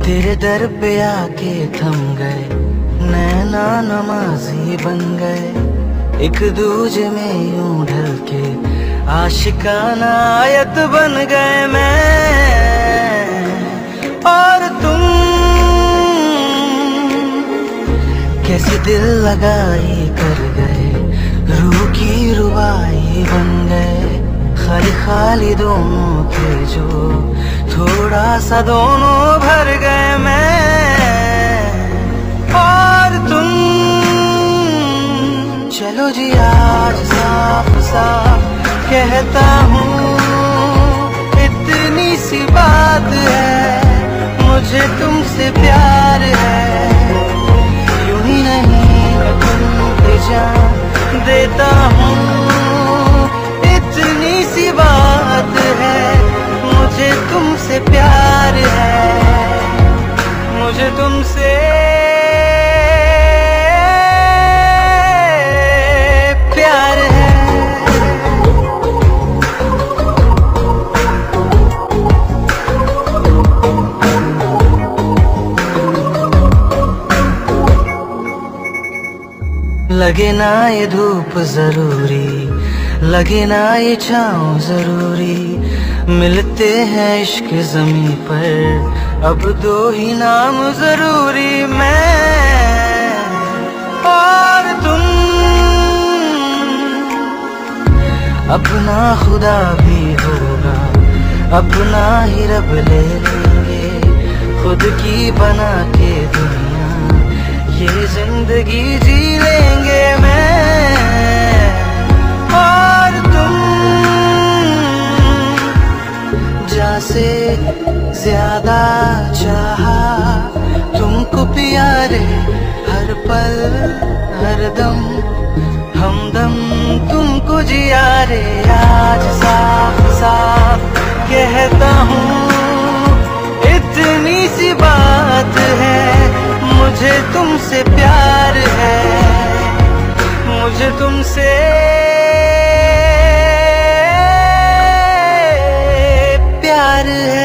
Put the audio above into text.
तेरे दर पे आके थम गए, नैना नमाजी बन गए। एक दूजे में यूं ढल के आशिकाना आयत बन गए मैं और तुम। कैसे दिल लगाई कर गए, रूह की रुबाई बन गए। खाली खाली दोनों थे जो थोड़ा सा दोनों भर गए मैं और तुम। चलो जी आज साफ साफ कहता हूँ, इतनी सी बात है, मुझे तुमसे प्यार है। यूं ही नहीं मैं तुम पे जान देता हूँ, इतनी सी बात है, मुझे तुमसे प्यार है, मुझे तुमसे प्यार है। लगे ना ये धूप जरूरी, लगे ना ये छाँव जरूरी, मिलते हैं इश्क ज़मीं पर अब दो ही नाम जरूरी, मैं और तुम। अपना खुदा भी होगा, अपना ही रब ले लेंगे, खुद की बना के दुनिया ये जिंदगी जी लेंगे मैं और तुम। जैसे ज्यादा चाहा तुमको प्यारे, हर पल हर दम हमदम तुमको जिया रे। आज साफ साफ कहता हूँ, इतनी सी बात है, मुझे तुमसे प्यार है, मुझे तुमसे प्यार है।